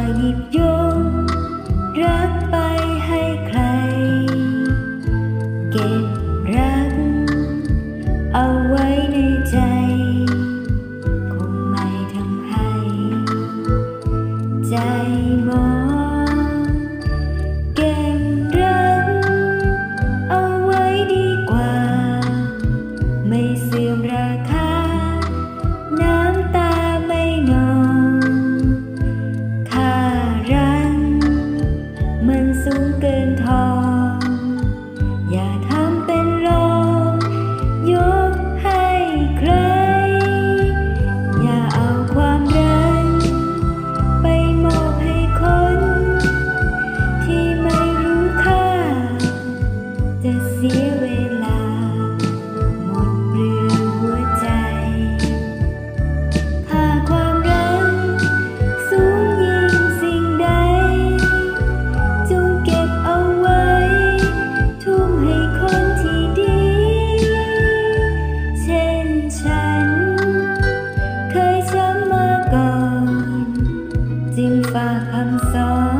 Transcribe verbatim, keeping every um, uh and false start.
หยิบโยงรักไปให้ใครเก็บรักเอาไว้ในใจคงไม่ทำให้ใจมองเก็บรักเอาไว้ดีกว่าไม่เสื่อมราคาน้ำตาไม่นองค่ารักมันสูงเกินทองอย่าทำเป็นรองยกให้ใครอย่าเอาความรักไปมอบให้คนที่ไม่รู้ค่าจะเสียเวลาหมดเปลืองหัวใจค่าความรักสูงยิ่งสิ่งใดจงเก็บเอาไว้ทุ่มให้คนที่ดีเช่นฉันเคยช้ำมาก่อนจึงฝากคำสอน